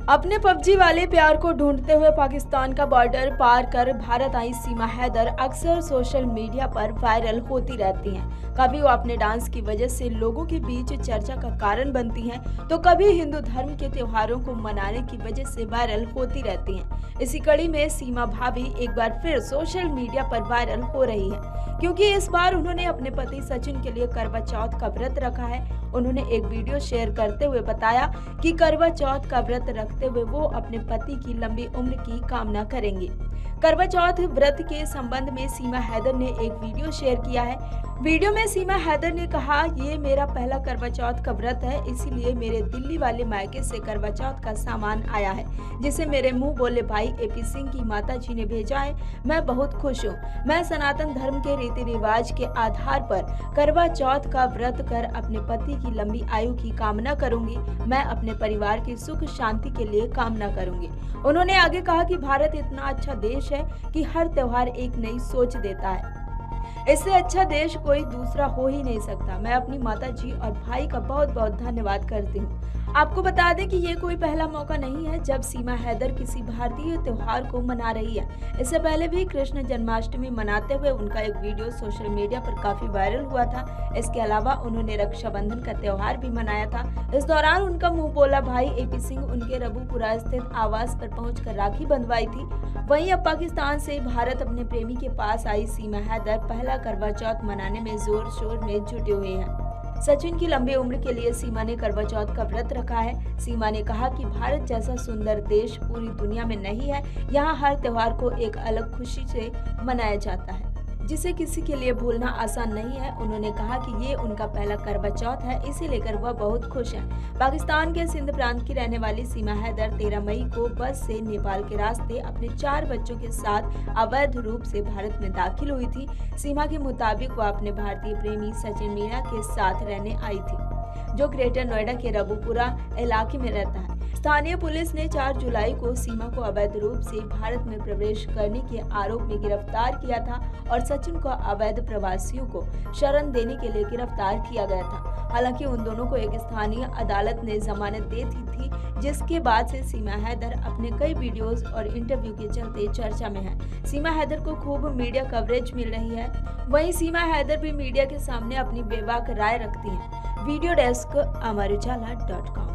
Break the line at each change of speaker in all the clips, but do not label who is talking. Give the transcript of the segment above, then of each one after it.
अपने पबजी वाले प्यार को ढूंढते हुए पाकिस्तान का बॉर्डर पार कर भारत आई सीमा हैदर अक्सर सोशल मीडिया पर वायरल होती रहती हैं। कभी वो अपने डांस की वजह से लोगों के बीच चर्चा का कारण बनती हैं, तो कभी हिंदू धर्म के त्योहारों को मनाने की वजह से वायरल होती रहती हैं। इसी कड़ी में सीमा भाभी एक बार फिर सोशल मीडिया पर वायरल हो रही है, क्योंकि इस बार उन्होंने अपने पति सचिन के लिए करवा चौथ का व्रत रखा है। उन्होंने एक वीडियो शेयर करते हुए बताया कि करवा चौथ का व्रत रखते हुए वो अपने पति की लंबी उम्र की कामना करेंगे। करवा चौथ व्रत के संबंध में सीमा हैदर ने एक वीडियो शेयर किया है। वीडियो में सीमा हैदर ने कहा, ये मेरा पहला करवा चौथ का व्रत है, इसीलिए मेरे दिल्ली वाले मायके से करवा चौथ का सामान आया है, जिसे मेरे मुंह बोले भाई एपी सिंह की माता जी ने भेजा है। मैं बहुत खुश हूँ। मैं सनातन धर्म के रीति रिवाज के आधार पर करवा चौथ का व्रत कर अपने पति की लंबी आयु की कामना करूंगी। मैं अपने परिवार की सुख शांति के लिए कामना करूंगी। उन्होंने आगे कहा कि भारत इतना अच्छा देश है कि हर त्योहार एक नई सोच देता है। इससे अच्छा देश कोई दूसरा हो ही नहीं सकता। मैं अपनी माता जी और भाई का बहुत बहुत धन्यवाद करती हूँ। आपको बता दें कि ये कोई पहला मौका नहीं है जब सीमा हैदर किसी भारतीय त्योहार को मना रही है। इससे पहले भी कृष्ण जन्माष्टमी मनाते हुए उनका एक वीडियो सोशल मीडिया पर काफी वायरल हुआ था। इसके अलावा उन्होंने रक्षाबंधन का त्योहार भी मनाया था। इस दौरान उनका मुंह बोला भाई एपी सिंह उनके रबूपुरा स्थित आवास पर पहुंचकर राखी बंधवाई थी। वहीं अब पाकिस्तान से भारत अपने प्रेमी के पास आई सीमा हैदर पहला करवा चौथ मनाने में जोर शोर में जुटे हुए हैं। सचिन की लंबी उम्र के लिए सीमा ने करवा चौथ का व्रत रखा है। सीमा ने कहा कि भारत जैसा सुंदर देश पूरी दुनिया में नहीं है। यहाँ हर त्योहार को एक अलग खुशी से मनाया जाता है, जिसे किसी के लिए भूलना आसान नहीं है। उन्होंने कहा कि ये उनका पहला करवा चौथ है, इसे लेकर वह बहुत खुश हैं। पाकिस्तान के सिंध प्रांत की रहने वाली सीमा हैदर 13 मई को बस से नेपाल के रास्ते अपने 4 बच्चों के साथ अवैध रूप से भारत में दाखिल हुई थी। सीमा के मुताबिक वह अपने भारतीय प्रेमी सचिन मीणा के साथ रहने आई थी, जो ग्रेटर नोएडा के रबूपुरा इलाके में रहता है। स्थानीय पुलिस ने 4 जुलाई को सीमा को अवैध रूप से भारत में प्रवेश करने के आरोप में गिरफ्तार किया था और सचिन को अवैध प्रवासियों को शरण देने के लिए गिरफ्तार किया गया था। हालांकि उन दोनों को एक स्थानीय अदालत ने जमानत दे दी थी, जिसके बाद से सीमा हैदर अपने कई वीडियोस और इंटरव्यू के चलते चर्चा में है। सीमा हैदर को खूब मीडिया कवरेज मिल रही है। वहीं सीमा हैदर भी मीडिया के सामने अपनी बेबाक राय रखती हैं। Video desk अमरुजाला.com।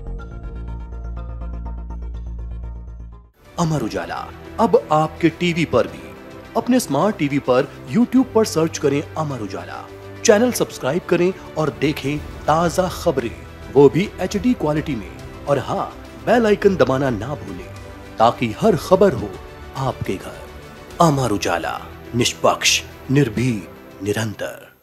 अमर उजाला अब आपके टीवी पर भी। अपने स्मार्ट टीवी पर YouTube पर सर्च करें अमर उजाला, चैनल सब्सक्राइब करें और देखें ताजा खबरें, वो भी HD क्वालिटी में। और हाँ, बेल आइकन दबाना ना भूलें ताकि हर खबर हो आपके घर। अमर उजाला, निष्पक्ष, निर्भीक, निरंतर।